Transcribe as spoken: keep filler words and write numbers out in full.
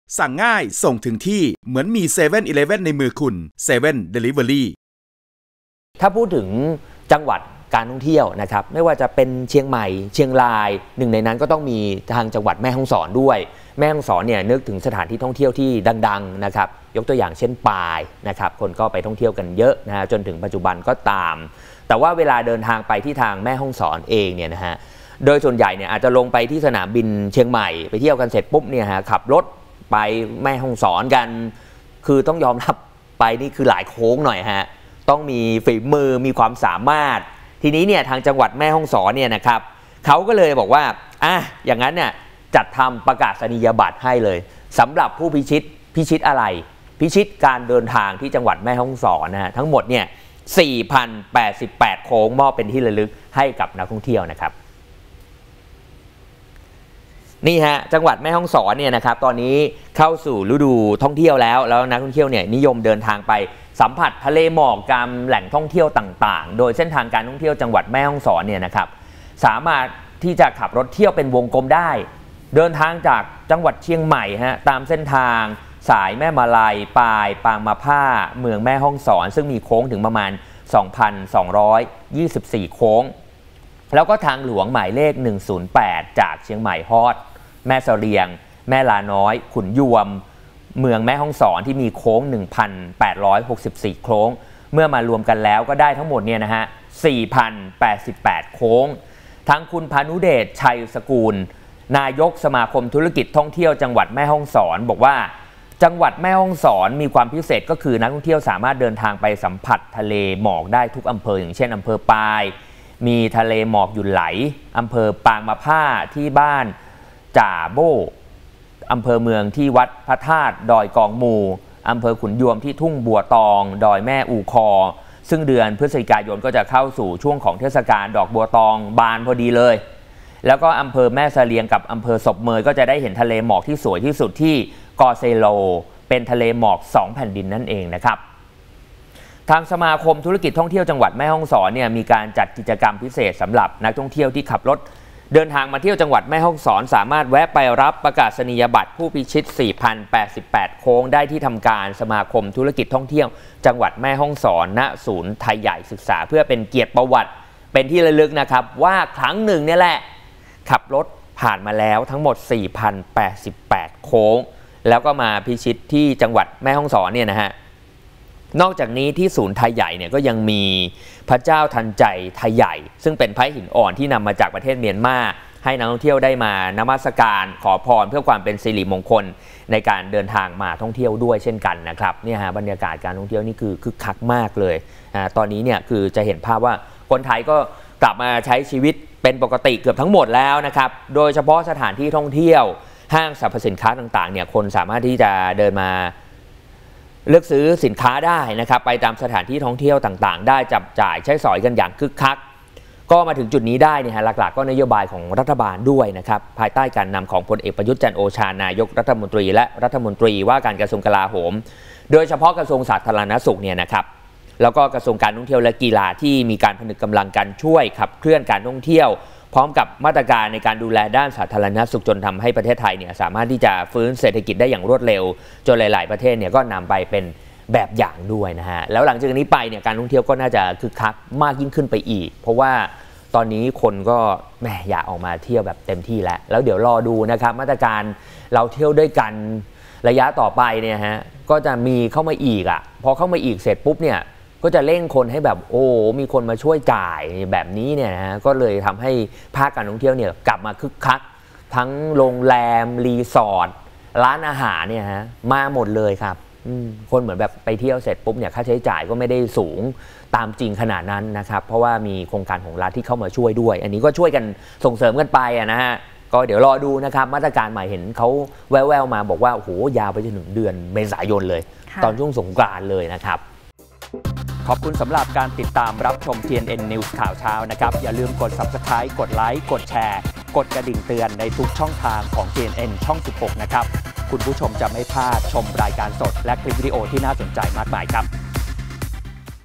สั่งง่ายส่งถึงที่เหมือนมีเซเว่นอีเลฟเว่นในมือคุณเซเว่น Delivery ถ้าพูดถึงจังหวัดการท่องเที่ยวนะครับไม่ว่าจะเป็นเชียงใหม่เชียงรายหนึ่งในนั้นก็ต้องมีทางจังหวัดแม่ฮ่องสอนด้วยแม่ฮ่องสอนเนี่ยนึกถึงสถานที่ท่องเที่ยวที่ดังๆนะครับยกตัวอย่างเช่นปายนะครับคนก็ไปท่องเที่ยวกันเยอะนะฮะจนถึงปัจจุบันก็ตามแต่ว่าเวลาเดินทางไปที่ทางแม่ฮ่องสอนเองเนี่ยนะฮะโดยส่วนใหญ่เนี่ยอาจจะลงไปที่สนามบินเชียงใหม่ไปเที่ยวกันเสร็จปุ๊บเนี่ยฮะขับรถไปแม่ฮ่องสอนกันคือต้องยอมรับไปนี่คือหลายโค้งหน่อยฮะต้องมีฝีมือมีความสามารถทีนี้เนี่ยทางจังหวัดแม่ฮ่องสอนเนี่ยนะครับเขาก็เลยบอกว่าอ่ะอย่างนั้นเนี่ยจัดทำประกาศนียบัตรให้เลยสำหรับผู้พิชิตพิชิตอะไรพิชิตการเดินทางที่จังหวัดแม่ฮ่องสอนนะฮะทั้งหมดเนี่ย สี่พันแปดสิบแปด โค้งมอบเป็นที่ระลึกให้กับนักท่องเที่ยวนะครับนี่ฮะจังหวัดแม่ฮ่องสอนเนี่ยนะครับตอนนี้เข้าสู่ฤดูท่องเที่ยวแล้วแล้วนักท่องเที่ยวเนี่ยนิยมเดินทางไปสัมผัสทะเลหมอกตามแหล่งท่องเที่ยวต่างๆโดยเส้นทางการท่องเที่ยวจังหวัดแม่ฮ่องสอนเนี่ยนะครับสามารถที่จะขับรถเที่ยวเป็นวงกลมได้เดินทางจากจังหวัดเชียงใหม่ฮะตามเส้นทางสายแม่มาลัยปายปางมะผ้าเมืองแม่ฮ่องสอนซึ่งมีโค้งถึงประมาณ สองพันสองร้อยยี่สิบสี่ โค้งแล้วก็ทางหลวงหมายเลขหนึ่งศูนย์แปดจากเชียงใหม่ฮอดแม่เสลียงแม่ลาน้อยขุนยวมเมืองแม่ฮ่องสอนที่มีโค้ง หนึ่งพันแปดร้อยหกสิบสี่ โค้งเมื่อมารวมกันแล้วก็ได้ทั้งหมดเนี่ยนะฮะ สี่พันแปดสิบแปด โค้งทั้งคุณพานุเดชชัยสกุลนายกสมาคมธุรกิจท่องเที่ยวจังหวัดแม่ฮ่องสอนบอกว่าจังหวัดแม่ฮ่องสอนมีความพิเศษก็คือนักท่องเที่ยวสามารถเดินทางไปสัมผัสทะเลหมอกได้ทุกอำเภออย่างเช่นอำเภอปายมีทะเลหมอกหยุ่นไหลอำเภอปางมะผ้าที่บ้านจ่าโบอำเภอเมืองที่วัดพระธาตุดอยกองมูอำเภอขุนยวมที่ทุ่งบัวตองดอยแม่อูคอซึ่งเดือนพฤศจิกายนก็จะเข้าสู่ช่วงของเทศกาลดอกบัวตองบานพอดีเลยแล้วก็อำเภอแม่เสลียงกับอำเภอศพเมยก็จะได้เห็นทะเลหมอกที่สวยที่สุดที่กอเซโลเป็นทะเลหมอกสองแผ่นดินนั่นเองนะครับทางสมาคมธุรกิจท่องเที่ยวจังหวัดแม่ฮ่องสอนเนี่ยมีการจัดกิจกรรมพิเศษสำหรับนักท่องเที่ยวที่ขับรถเดินทางมาเที่ยวจังหวัดแม่ฮ่องสอนสามารถแวะไปรับประกาศนียบัตรผู้พิชิต สี่พันแปดสิบแปด โค้งได้ที่ทำการสมาคมธุรกิจท่องเที่ยวจังหวัดแม่ฮ่องสอนณศูนย์ไทยใหญ่ศึกษาเพื่อเป็นเกียรติประวัติเป็นที่ระลึกนะครับว่าครั้งหนึ่งเนี่ยแหละขับรถผ่านมาแล้วทั้งหมด สี่พันแปดสิบแปด โค้งแล้วก็มาพิชิตที่จังหวัดแม่ฮ่องสอนเนี่ยนะฮะนอกจากนี้ที่ศูนย์ไทยใหญ่เนี่ยก็ยังมีพระเจ้าทันใจไทยใหญ่ซึ่งเป็นพระหินอ่อนที่นำมาจากประเทศเมียนมาให้นักท่องเที่ยวได้มานมัสการขอพรเพื่อความเป็นสิริมงคลในการเดินทางมาท่องเที่ยวด้วยเช่นกันนะครับเนี่ยฮะบรรยากาศการท่องเที่ยวนี่คือคึกคักมากเลยอ่าตอนนี้เนี่ยคือจะเห็นภาพว่าคนไทยก็กลับมาใช้ชีวิตเป็นปกติเกือบทั้งหมดแล้วนะครับโดยเฉพาะสถานที่ท่องเที่ยวห้างสรรพสินค้าต่างๆเนี่ยคนสามารถที่จะเดินมาเลือกซื้อสินค้าได้นะครับไปตามสถานที่ท่องเที่ยวต่างๆได้จับจ่ายใช้สอยกันอย่างคึกคักก็มาถึงจุดนี้ได้เนี่ยฮะหลักๆก็นโยบายของรัฐบาลด้วยนะครับภายใต้การนำของพลเอกประยุทธ์จันทร์โอชานายกรัฐมนตรีและรัฐมนตรีว่าการกระทรวงกลาโหมโดยเฉพาะกระทรวงสาธารณสุขเนี่ยนะครับแล้วก็กระทรวงการท่องเที่ยวและกีฬาที่มีการผนึกกำลังกันช่วยขับเคลื่อนการท่องเที่ยวพร้อมกับมาตรการในการดูแลด้านสาธารณสุขจนทำให้ประเทศไทยเนี่ยสามารถที่จะฟื้นเศรษฐกิจได้อย่างรวดเร็วจนหลายๆประเทศเนี่ยก็นำไปเป็นแบบอย่างด้วยนะฮะแล้วหลังจากนี้ไปเนี่ยการท่องเที่ยวก็น่าจะคึกคักมากยิ่งขึ้นไปอีกเพราะว่าตอนนี้คนก็แหมอยากออกมาเที่ยวแบบเต็มที่แล้วแล้วเดี๋ยวรอดูนะครับมาตรการเราเที่ยวด้วยกันระยะต่อไปเนี่ยฮะก็จะมีเข้ามาอีกอ่ะพอเข้ามาอีกเสร็จปุ๊บเนี่ยก็จะเร่งคนให้แบบโอ้มีคนมาช่วยจ่ายแบบนี้เนี่ยนะก็เลยทำให้ภาคการท่องเที่ยวเนี่ยกลับมาคึกคักทั้งโรงแรมรีสอร์ทร้านอาหารเนี่ยฮะมาหมดเลยครับคนเหมือนแบบไปเที่ยวเสร็จปุ๊บเนี่ยค่าใช้จ่ายก็ไม่ได้สูงตามจริงขนาดนั้นนะครับเพราะว่ามีโครงการของรัฐที่เข้ามาช่วยด้วยอันนี้ก็ช่วยกันส่งเสริมกันไปนะฮะก็เดี๋ยวรอดูนะครับมาตรการใหม่เห็นเขาแว่วๆมาบอกว่าโอ้โหยาวไปจนถึงเดือนเมษายนเลยตอนช่วงสงกรานต์เลยนะครับขอบคุณสำหรับการติดตามรับชม ที เอ็น เอ็น News ข่าวเช้านะครับอย่าลืมกด ซับสไครบ์ กดไลค์กดแชร์กดกระดิ่งเตือนในทุกช่องทางของ ที เอ็น เอ็น ช่อง สิบหก นะครับคุณผู้ชมจะไม่พลาดชมรายการสดและคลิปวิดีโอที่น่าสนใจมากมายครับ